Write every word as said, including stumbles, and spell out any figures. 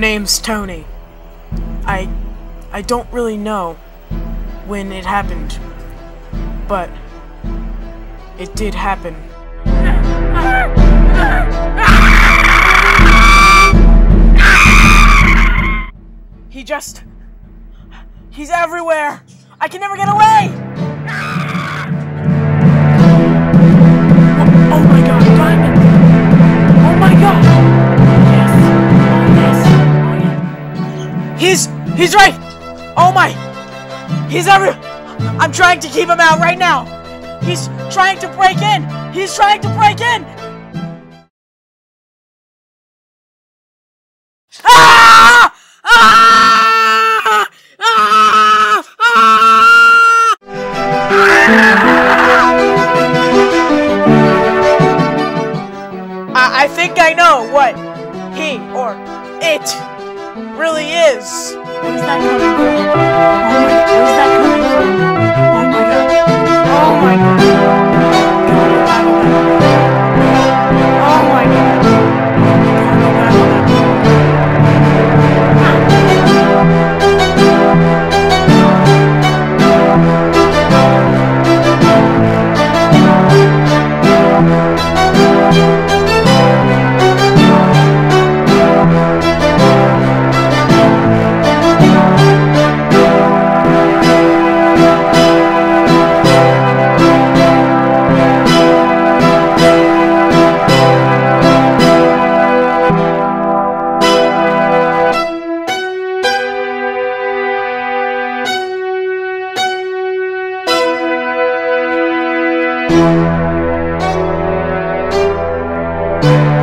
name's Tony. I... I don't really know when it happened, but it did happen. He just... He's everywhere! I can never get away! Oh, oh my god, Diamond! Oh my god! Yes! Oh yes! He's... He's right! Oh my! He's every... I'm trying to keep him out right now! He's trying to break in! He's trying to break in! Ah! Ah! Ah! Ah! I, I think I know what he or it really is. Where's that coming from? Oh my, where's that coming from? Oh my god. Oh my god. Oh my god. Thank you.